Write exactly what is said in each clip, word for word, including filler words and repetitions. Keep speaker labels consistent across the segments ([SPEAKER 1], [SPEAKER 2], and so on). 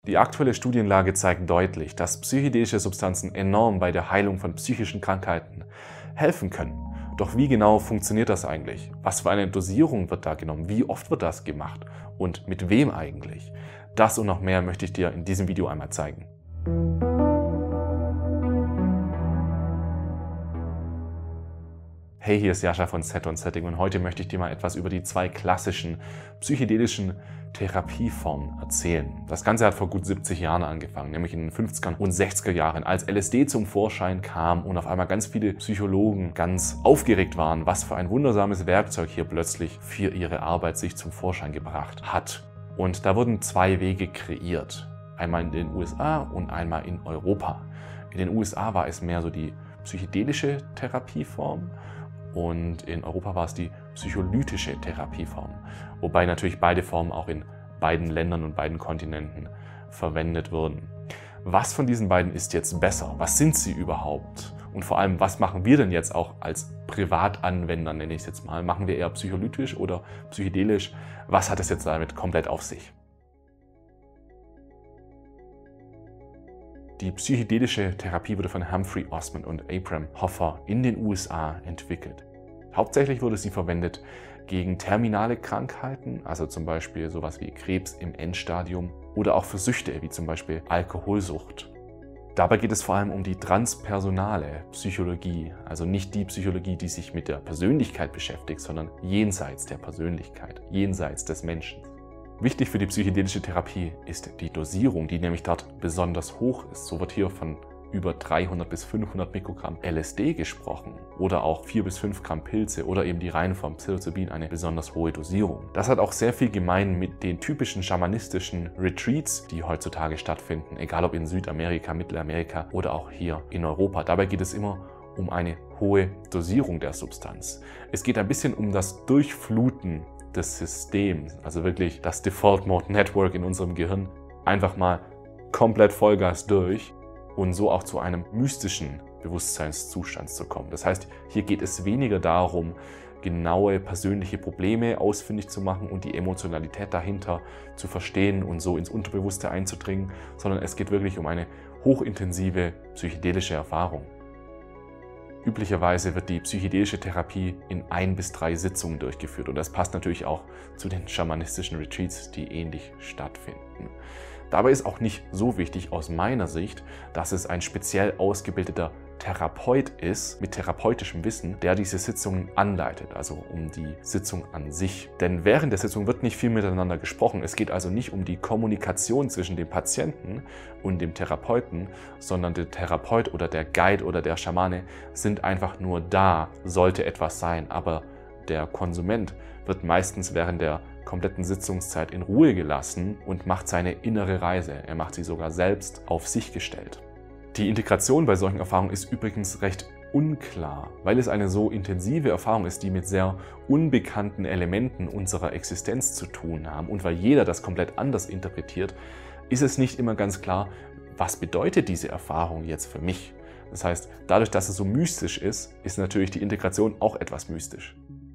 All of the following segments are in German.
[SPEAKER 1] Die aktuelle Studienlage zeigt deutlich, dass psychedelische Substanzen enorm bei der Heilung von psychischen Krankheiten helfen können. Doch wie genau funktioniert das eigentlich? Was für eine Dosierung wird da genommen? Wie oft wird das gemacht? Und mit wem eigentlich? Das und noch mehr möchte ich dir in diesem Video einmal zeigen. Hey, hier ist Jascha von Set und Setting und heute möchte ich dir mal etwas über die zwei klassischen psychedelischen Therapieformen erzählen. Das Ganze hat vor gut siebzig Jahren angefangen, nämlich in den fünfziger und sechziger Jahren, als L S D zum Vorschein kam und auf einmal ganz viele Psychologen ganz aufgeregt waren, was für ein wundersames Werkzeug hier plötzlich für ihre Arbeit sich zum Vorschein gebracht hat. Und da wurden zwei Wege kreiert, einmal in den U S A und einmal in Europa. In den U S A war es mehr so die psychedelische Therapieform. Und in Europa war es die psycholytische Therapieform, wobei natürlich beide Formen auch in beiden Ländern und beiden Kontinenten verwendet wurden. Was von diesen beiden ist jetzt besser? Was sind sie überhaupt? Und vor allem, was machen wir denn jetzt auch als Privatanwender, nenne ich es jetzt mal? Machen wir eher psycholytisch oder psychedelisch? Was hat es jetzt damit komplett auf sich? Die psychedelische Therapie wurde von Humphrey Osmond und Abram Hoffer in den U S A entwickelt. Hauptsächlich wurde sie verwendet gegen terminale Krankheiten, also zum Beispiel sowas wie Krebs im Endstadium oder auch für Süchte, wie zum Beispiel Alkoholsucht. Dabei geht es vor allem um die transpersonale Psychologie, also nicht die Psychologie, die sich mit der Persönlichkeit beschäftigt, sondern jenseits der Persönlichkeit, jenseits des Menschen. Wichtig für die psychedelische Therapie ist die Dosierung, die nämlich dort besonders hoch ist. So wird hier von über dreihundert bis fünfhundert Mikrogramm L S D gesprochen oder auch vier bis fünf Gramm Pilze oder eben die reine Form Psilocybin, eine besonders hohe Dosierung. Das hat auch sehr viel gemein mit den typischen schamanistischen Retreats, die heutzutage stattfinden, egal ob in Südamerika, Mittelamerika oder auch hier in Europa. Dabei geht es immer um eine hohe Dosierung der Substanz. Es geht ein bisschen um das Durchfluten des Systems, also wirklich das Default Mode Network in unserem Gehirn, einfach mal komplett Vollgas durch und so auch zu einem mystischen Bewusstseinszustand zu kommen. Das heißt, hier geht es weniger darum, genaue persönliche Probleme ausfindig zu machen und die Emotionalität dahinter zu verstehen und so ins Unterbewusste einzudringen, sondern es geht wirklich um eine hochintensive psychedelische Erfahrung. Üblicherweise wird die psychedelische Therapie in ein bis drei Sitzungen durchgeführt und das passt natürlich auch zu den schamanistischen Retreats, die ähnlich stattfinden. Dabei ist auch nicht so wichtig aus meiner Sicht, dass es ein speziell ausgebildeter Therapeut ist, mit therapeutischem Wissen, der diese Sitzungen anleitet, also um die Sitzung an sich. Denn während der Sitzung wird nicht viel miteinander gesprochen. Es geht also nicht um die Kommunikation zwischen dem Patienten und dem Therapeuten, sondern der Therapeut oder der Guide oder der Schamane sind einfach nur da, sollte etwas sein. Aber der Konsument wird meistens während der kompletten Sitzungszeit in Ruhe gelassen und macht seine innere Reise. Er macht sie sogar selbst auf sich gestellt. Die Integration bei solchen Erfahrungen ist übrigens recht unklar, weil es eine so intensive Erfahrung ist, die mit sehr unbekannten Elementen unserer Existenz zu tun haben und weil jeder das komplett anders interpretiert, ist es nicht immer ganz klar, was bedeutet diese Erfahrung jetzt für mich. Das heißt, dadurch, dass es so mystisch ist, ist natürlich die Integration auch etwas mystisch.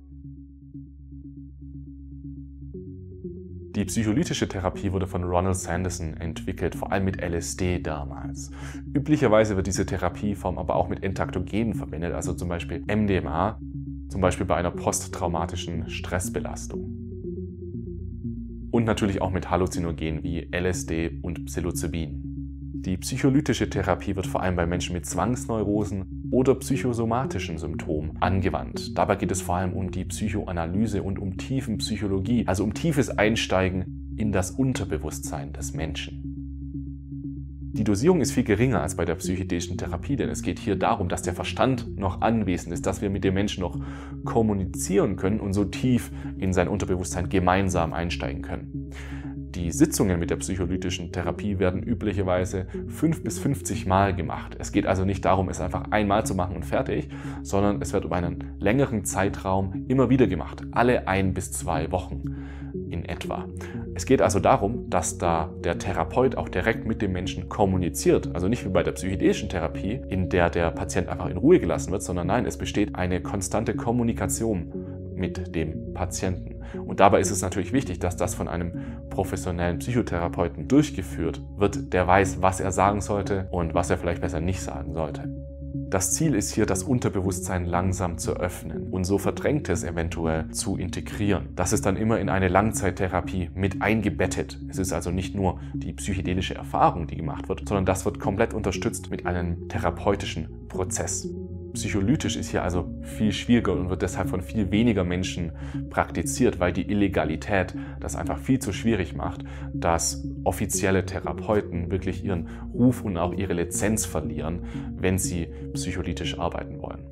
[SPEAKER 1] Die psycholytische Therapie wurde von Ronald Sanderson entwickelt, vor allem mit L S D damals. Üblicherweise wird diese Therapieform aber auch mit Entaktogenen verwendet, also zum Beispiel M D M A, zum Beispiel bei einer posttraumatischen Stressbelastung. Und natürlich auch mit Halluzinogenen wie L S D und Psilocybin. Die psycholytische Therapie wird vor allem bei Menschen mit Zwangsneurosen oder psychosomatischen Symptomen angewandt. Dabei geht es vor allem um die Psychoanalyse und um Tiefenpsychologie, also um tiefes Einsteigen in das Unterbewusstsein des Menschen. Die Dosierung ist viel geringer als bei der psychedelischen Therapie, denn es geht hier darum, dass der Verstand noch anwesend ist, dass wir mit dem Menschen noch kommunizieren können und so tief in sein Unterbewusstsein gemeinsam einsteigen können. Die Sitzungen mit der psycholytischen Therapie werden üblicherweise fünf bis fünfzig Mal gemacht. Es geht also nicht darum, es einfach einmal zu machen und fertig, sondern es wird über einen längeren Zeitraum immer wieder gemacht, alle ein bis zwei Wochen in etwa. Es geht also darum, dass da der Therapeut auch direkt mit dem Menschen kommuniziert. Also nicht wie bei der psychedelischen Therapie, in der der Patient einfach in Ruhe gelassen wird, sondern nein, es besteht eine konstante Kommunikation mit dem Patienten. Und dabei ist es natürlich wichtig, dass das von einem professionellen Psychotherapeuten durchgeführt wird, der weiß, was er sagen sollte und was er vielleicht besser nicht sagen sollte. Das Ziel ist hier, das Unterbewusstsein langsam zu öffnen und so Verdrängtes eventuell zu integrieren. Das ist dann immer in eine Langzeittherapie mit eingebettet. Es ist also nicht nur die psychedelische Erfahrung, die gemacht wird, sondern das wird komplett unterstützt mit einem therapeutischen Prozess. Psycholytisch ist hier also viel schwieriger und wird deshalb von viel weniger Menschen praktiziert, weil die Illegalität das einfach viel zu schwierig macht, dass offizielle Therapeuten wirklich ihren Ruf und auch ihre Lizenz verlieren, wenn sie psycholytisch arbeiten wollen.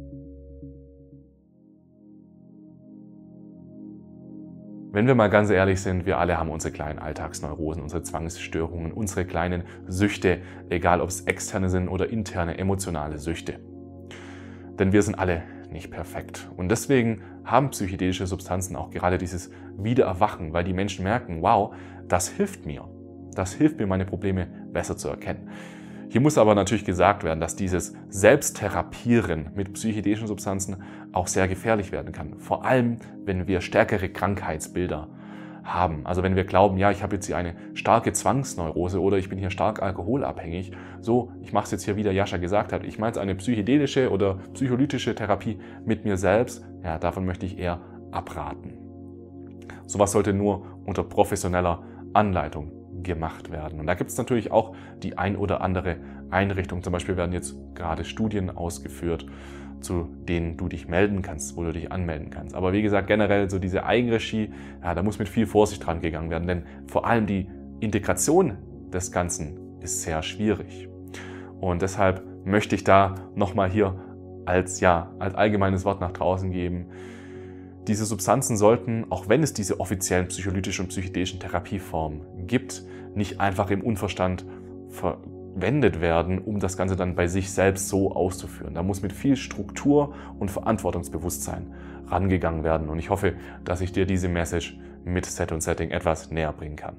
[SPEAKER 1] Wenn wir mal ganz ehrlich sind, wir alle haben unsere kleinen Alltagsneurosen, unsere Zwangsstörungen, unsere kleinen Süchte, egal ob es externe sind oder interne emotionale Süchte. Denn wir sind alle nicht perfekt. Und deswegen haben psychedelische Substanzen auch gerade dieses Wiedererwachen, weil die Menschen merken, wow, das hilft mir. Das hilft mir, meine Probleme besser zu erkennen. Hier muss aber natürlich gesagt werden, dass dieses Selbsttherapieren mit psychedelischen Substanzen auch sehr gefährlich werden kann. Vor allem, wenn wir stärkere Krankheitsbilder haben. Also wenn wir glauben, ja, ich habe jetzt hier eine starke Zwangsneurose oder ich bin hier stark alkoholabhängig. So, ich mache es jetzt hier, wie der Jascha gesagt hat. Ich meine jetzt eine psychedelische oder psycholytische Therapie mit mir selbst. Ja, davon möchte ich eher abraten. Sowas sollte nur unter professioneller Anleitung gemacht werden. Und da gibt es natürlich auch die ein oder andere Einrichtung. Zum Beispiel werden jetzt gerade Studien ausgeführt, zu denen du dich melden kannst, wo du dich anmelden kannst. Aber wie gesagt, generell so diese Eigenregie, ja, da muss mit viel Vorsicht dran gegangen werden, denn vor allem die Integration des Ganzen ist sehr schwierig. Und deshalb möchte ich da nochmal hier als, ja, als allgemeines Wort nach draußen geben, diese Substanzen sollten, auch wenn es diese offiziellen psycholytischen und psychedelischen Therapieformen gibt, nicht einfach im Unverstand verwendet werden, um das Ganze dann bei sich selbst so auszuführen. Da muss mit viel Struktur und Verantwortungsbewusstsein rangegangen werden. Und ich hoffe, dass ich dir diese Message mit Set und Setting etwas näher bringen kann.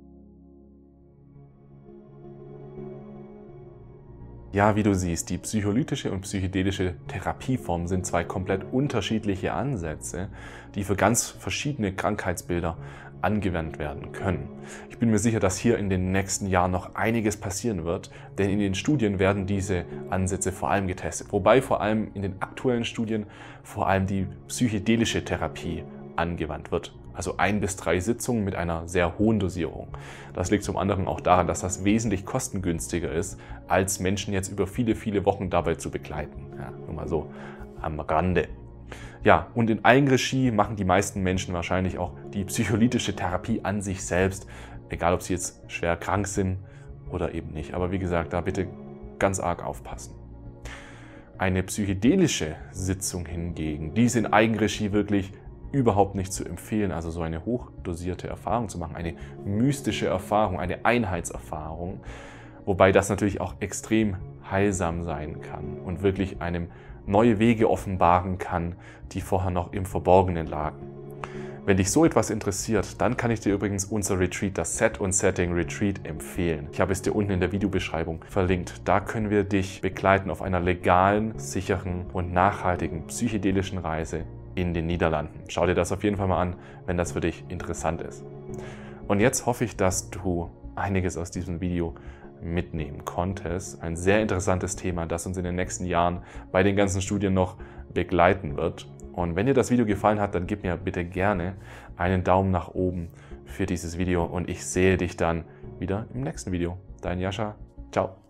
[SPEAKER 1] Ja, wie du siehst, die psycholytische und psychedelische Therapieform sind zwei komplett unterschiedliche Ansätze, die für ganz verschiedene Krankheitsbilder angewendet werden können. Ich bin mir sicher, dass hier in den nächsten Jahren noch einiges passieren wird, denn in den Studien werden diese Ansätze vor allem getestet, wobei vor allem in den aktuellen Studien vor allem die psychedelische Therapie angewandt wird. Also ein bis drei Sitzungen mit einer sehr hohen Dosierung. Das liegt zum anderen auch daran, dass das wesentlich kostengünstiger ist, als Menschen jetzt über viele, viele Wochen dabei zu begleiten. Ja, nur mal so am Rande. Ja, und in Eigenregie machen die meisten Menschen wahrscheinlich auch die psycholytische Therapie an sich selbst, egal ob sie jetzt schwer krank sind oder eben nicht. Aber wie gesagt, da bitte ganz arg aufpassen. Eine psychedelische Sitzung hingegen, die ist in Eigenregie wirklich überhaupt nicht zu empfehlen, also so eine hochdosierte Erfahrung zu machen, eine mystische Erfahrung, eine Einheitserfahrung, wobei das natürlich auch extrem heilsam sein kann und wirklich einem neue Wege offenbaren kann, die vorher noch im Verborgenen lagen. Wenn dich so etwas interessiert, dann kann ich dir übrigens unser Retreat, das Set und Setting Retreat, empfehlen. Ich habe es dir unten in der Videobeschreibung verlinkt. Da können wir dich begleiten auf einer legalen, sicheren und nachhaltigen psychedelischen Reise in den Niederlanden. Schau dir das auf jeden Fall mal an, wenn das für dich interessant ist. Und jetzt hoffe ich, dass du einiges aus diesem Video mitnehmen konntest. Ein sehr interessantes Thema, das uns in den nächsten Jahren bei den ganzen Studien noch begleiten wird. Und wenn dir das Video gefallen hat, dann gib mir bitte gerne einen Daumen nach oben für dieses Video und ich sehe dich dann wieder im nächsten Video. Dein Jascha. Ciao.